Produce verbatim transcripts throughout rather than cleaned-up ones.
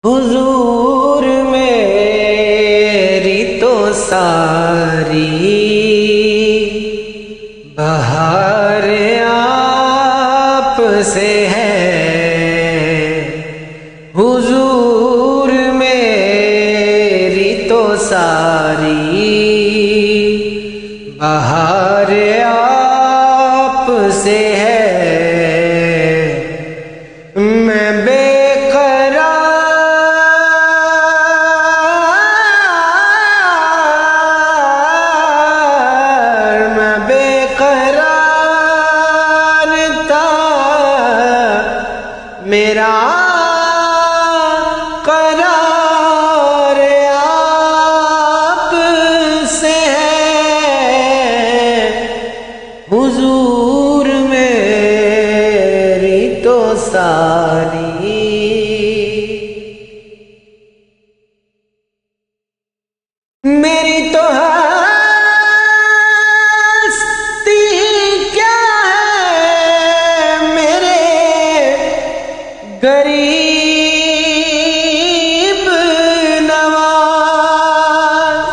حضور میری تو ساری بہار آپ سے ہے، حضور میری تو ساری بہار آپ سے ہے۔ میں بے میرا قرار آپ سے ہے، حضور میری تو ساری میری تو ہستی کیا ہے، میرے غریب نواز،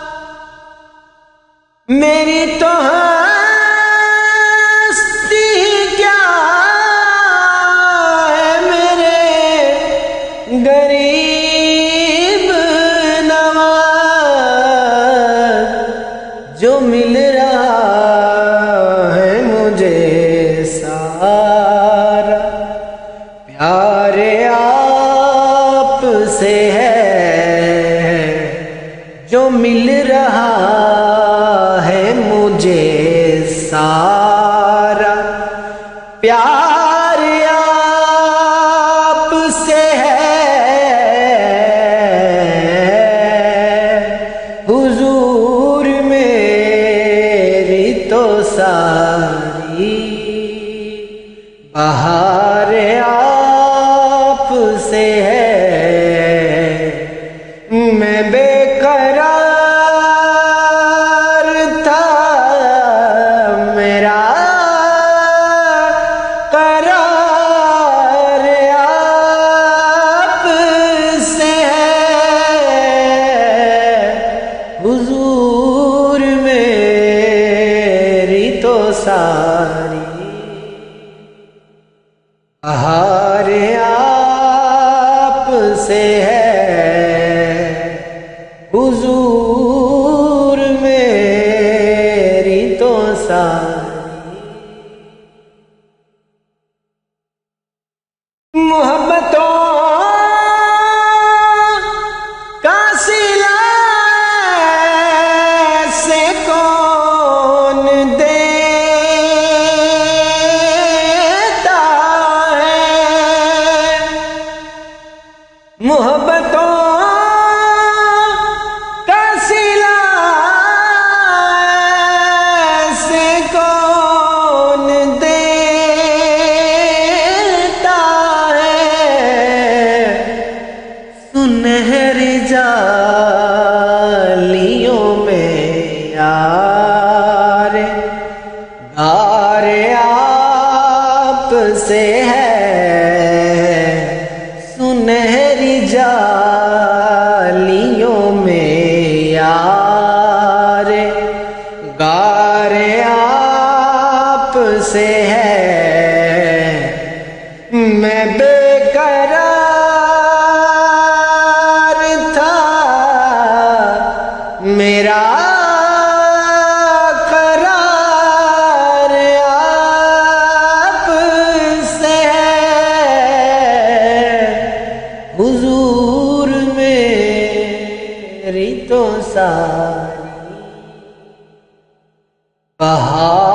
میری تو ہستی کیا ہے، میرے غریب نواز، جو مل رہا ہے مجھے سارا پیار آپ سے ہے، جو مل رہا ہے مجھے سارا پیار آپ سے ہے، حضور میری تو ساری بہار آپ سے ہے۔ میں بے قرار تھا، میرا قرار آپ سے ہے، حضور میری تو ساری بہار آپ سے ہے، حضور میری تو ساری محبتوں کا صلہ سے کون دیتا ہے، محبتوں کا صلہ سے کون دیتا ہے، سنہری جالیوں میں یار غار آپ سے ہے، سنہری جالیوں میں یار غار آپ سے ہے۔ میں بے قرار تھا، میرا قرار آپ سے ہے، حضور میری تو ساری بہار